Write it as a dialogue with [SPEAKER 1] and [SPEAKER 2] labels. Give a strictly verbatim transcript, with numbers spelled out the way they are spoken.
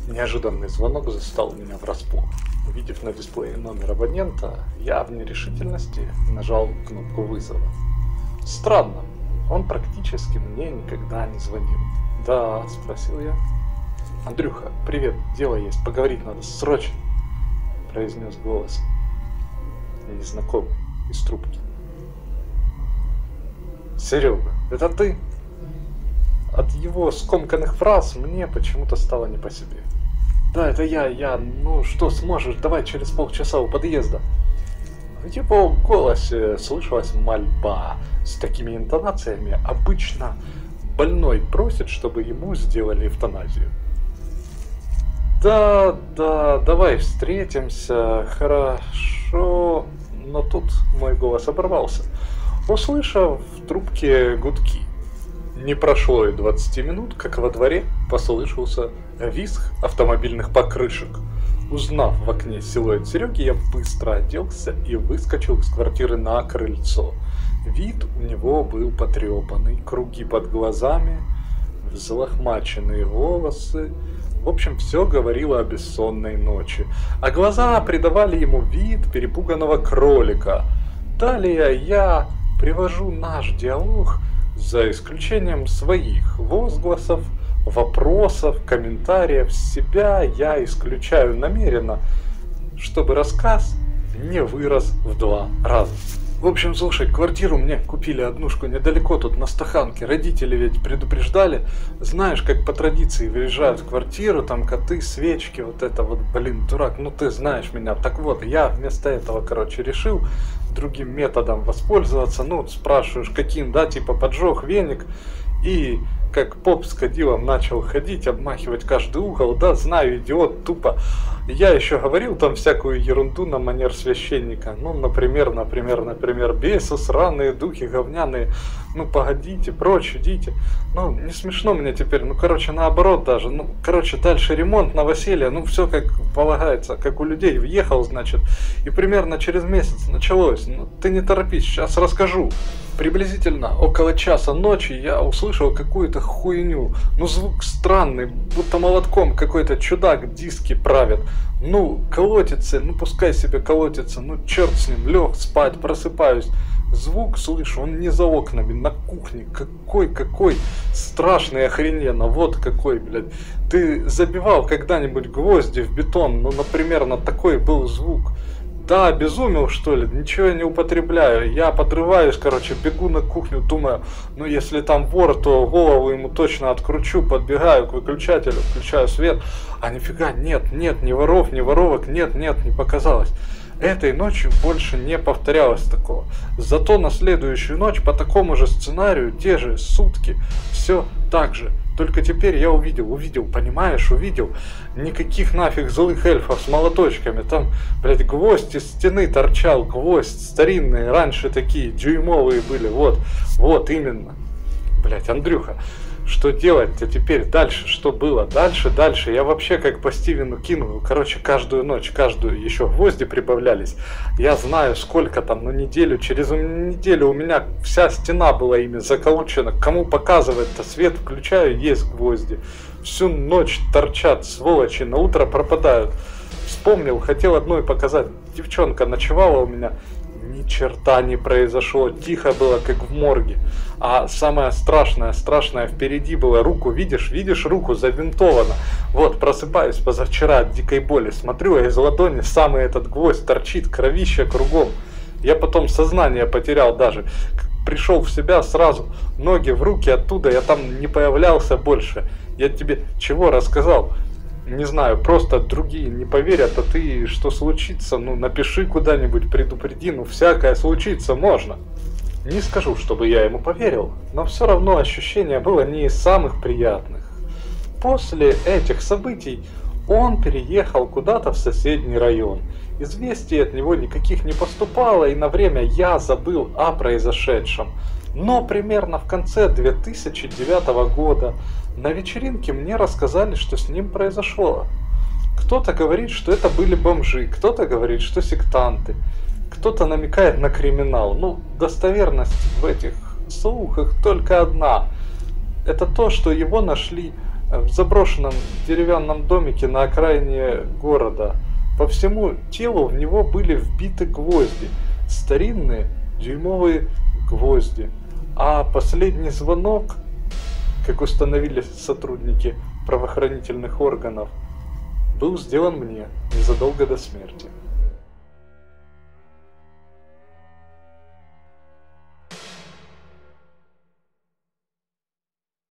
[SPEAKER 1] Неожиданный звонок застал меня врасплох. Увидев на дисплее номер абонента, я в нерешительности нажал кнопку вызова. Странно, он практически мне никогда не звонил. «Да?» – спросил я. «Андрюха, привет, дело есть, поговорить надо, срочно!» – произнес голос незнакомый из трубки. «Серега, это ты?» От его скомканных фраз мне почему-то стало не по себе. «Да, это я, я, ну что сможешь, давай через полчаса у подъезда». В его голосе слышалась мольба. С такими интонациями обычно больной просит, чтобы ему сделали эвтаназию. «Да, да, давай встретимся, хорошо...» Но тут мой голос оборвался, услышав в трубке гудки. Не прошло и двадцати минут, как во дворе послышался визг автомобильных покрышек. Узнав в окне силуэт Сереги, я быстро оделся и выскочил из квартиры на крыльцо. Вид у него был потрепанный, круги под глазами, взлохмаченные волосы. В общем, все говорило о бессонной ночи, а глаза придавали ему вид перепуганного кролика. Далее я привожу наш диалог, за исключением своих возгласов, вопросов, комментариев, себя я исключаю намеренно, чтобы рассказ не вырос в два раза. В общем, слушай, квартиру мне купили однушку недалеко тут на Стаханке. Родители ведь предупреждали. Знаешь, как по традиции выезжают в квартиру, там коты, свечки, вот это вот, блин, дурак, ну ты знаешь меня. Так вот, я вместо этого, короче, решил другим методом воспользоваться. Ну, спрашиваешь, каким, да, типа поджег веник и как поп с кадилом начал ходить, обмахивать каждый угол. Да, знаю, идиот, тупо. Я еще говорил там всякую ерунду на манер священника. Ну, например, например, например, бесы, сраные, духи говняные. Ну, погодите, прочь, идите. Ну, не смешно мне теперь. Ну, короче, наоборот даже. Ну, короче, дальше ремонт, новоселье. Ну, все как полагается, как у людей. Въехал, значит. И примерно через месяц началось. Ну, ты не торопись, сейчас расскажу. Приблизительно около часа ночи я услышал какую-то хуйню. Ну, звук странный, будто молотком какой-то чудак диски правит. Ну, колотится, ну пускай себе колотится, ну черт с ним, лег спать, просыпаюсь. Звук слышу, он не за окнами, на кухне. Какой, какой страшный, охрененно, вот какой, блядь. Ты забивал когда-нибудь гвозди в бетон? Ну, например, на такой был звук. Да, обезумел, что ли? Ничего я не употребляю. Я подрываюсь, короче, бегу на кухню, думаю, ну если там вор, то голову ему точно откручу, подбегаю к выключателю, включаю свет. А нифига, нет, нет, ни воров, ни воровок, нет, нет, не показалось. Этой ночью больше не повторялось такого. Зато на следующую ночь по такому же сценарию, те же сутки, все так же. Только теперь я увидел, увидел, понимаешь, увидел. Никаких нафиг злых эльфов с молоточками. Там, блядь, гвоздь из стены торчал, гвоздь старинные, раньше такие дюймовые были. Вот, вот именно. Блядь, Андрюха, что делать-то теперь дальше? Что было дальше, дальше? Я вообще как по Стивену Кингу, короче, каждую ночь, каждую еще гвозди прибавлялись. Я знаю, сколько там, ну неделю, через неделю у меня вся стена была ими заколочена. Кому показывать-то? Свет включаю, есть гвозди. Всю ночь торчат, сволочи, на утро пропадают. Вспомнил, хотел одной показать. Девчонка ночевала у меня. Ни черта не произошло, тихо было, как в морге. А самое страшное, страшное впереди было. Руку видишь, видишь, руку завинтована. Вот, просыпаюсь позавчера от дикой боли. Смотрю, а из ладони самый этот гвоздь торчит, кровища кругом. Я потом сознание потерял даже. Пришел в себя сразу, ноги в руки оттуда, я там не появлялся больше. Я тебе чего рассказал? Не знаю, просто другие не поверят, а ты, что случится, ну напиши куда-нибудь, предупреди, ну всякое случится можно. Не скажу, чтобы я ему поверил, но все равно ощущение было не из самых приятных. После этих событий он переехал куда-то в соседний район. Известий от него никаких не поступало, и на время я забыл о произошедшем. Но примерно в конце две тысячи девятого года на вечеринке мне рассказали, что с ним произошло. Кто-то говорит, что это были бомжи, кто-то говорит, что сектанты, кто-то намекает на криминал. Ну, достоверность в этих слухах только одна. Это то, что его нашли в заброшенном деревянном домике на окраине города. По всему телу в него были вбиты гвозди, старинные дюймовые гвозди. А последний звонок, как установили сотрудники правоохранительных органов, был сделан мне незадолго до смерти.